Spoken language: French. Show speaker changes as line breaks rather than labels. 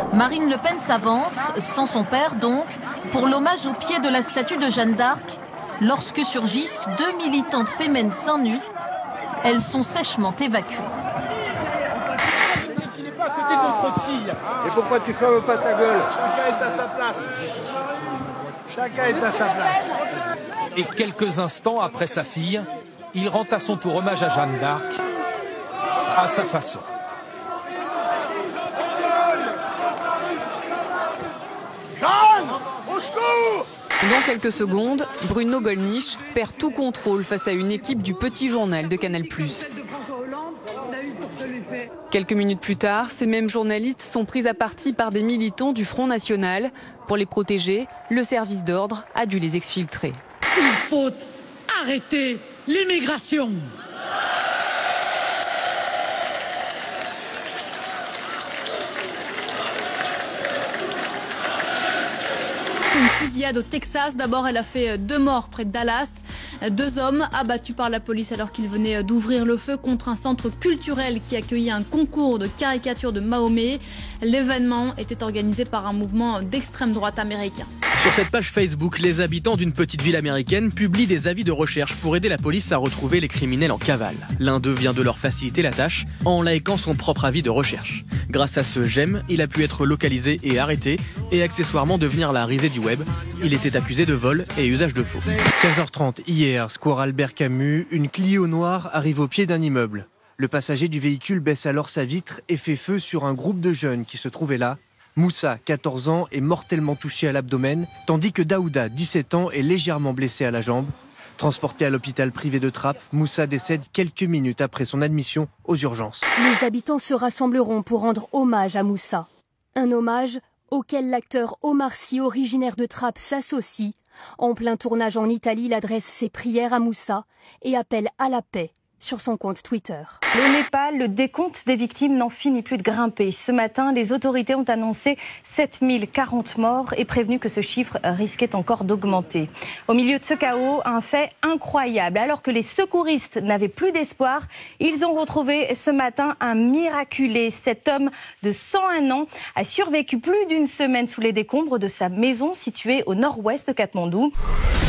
Marine Le Pen s'avance, sans son père donc, pour l'hommage au pied de la statue de Jeanne d'Arc, lorsque surgissent 2 militantes féminines seins nus. Elles sont sèchement évacuées.
Ne défilez pas à côté de votre fille.
Et pourquoi tu fermes pas ta gueule?
Chacun est à sa place. Chacun est à sa place.
Et quelques instants après sa fille, il rend à son tour hommage à Jeanne d'Arc, à sa façon.
Jeanne, au secours!
Dans quelques secondes, Bruno Gollnisch perd tout contrôle face à une équipe du Petit Journal de Canal+. Quelques minutes plus tard, ces mêmes journalistes sont pris à partie par des militants du Front National. Pour les protéger, le service d'ordre a dû les exfiltrer.
Il faut arrêter l'immigration.
Une fusillade au Texas. D'abord, elle a fait 2 morts près de Dallas. 2 hommes abattus par la police alors qu'ils venaient d'ouvrir le feu contre un centre culturel qui accueillait un concours de caricature de Mahomet. L'événement était organisé par un mouvement d'extrême droite américain.
Sur cette page Facebook, les habitants d'une petite ville américaine publient des avis de recherche pour aider la police à retrouver les criminels en cavale. L'un d'eux vient de leur faciliter la tâche en likant son propre avis de recherche. Grâce à ce j'aime, il a pu être localisé et arrêté et accessoirement devenir la risée du web. Il était accusé de vol et usage de faux.
15h30 hier, square Albert Camus, une Clio noire arrive au pied d'un immeuble. Le passager du véhicule baisse alors sa vitre et fait feu sur un groupe de jeunes qui se trouvaient là. Moussa, 14 ans, est mortellement touché à l'abdomen, tandis que Daouda, 17 ans, est légèrement blessé à la jambe. Transporté à l'hôpital privé de Trappes, Moussa décède quelques minutes après son admission aux urgences.
Les habitants se rassembleront pour rendre hommage à Moussa. Un hommage auquel l'acteur Omar Sy, originaire de Trappes, s'associe. En plein tournage en Italie, il adresse ses prières à Moussa et appelle à la paix sur son compte Twitter.
Le Népal, le décompte des victimes n'en finit plus de grimper. Ce matin, les autorités ont annoncé 7040 morts et prévenu que ce chiffre risquait encore d'augmenter. Au milieu de ce chaos, un fait incroyable. Alors que les secouristes n'avaient plus d'espoir, ils ont retrouvé ce matin un miraculé. Cet homme de 101 ans a survécu plus d'une semaine sous les décombres de sa maison située au nord-ouest de Katmandou.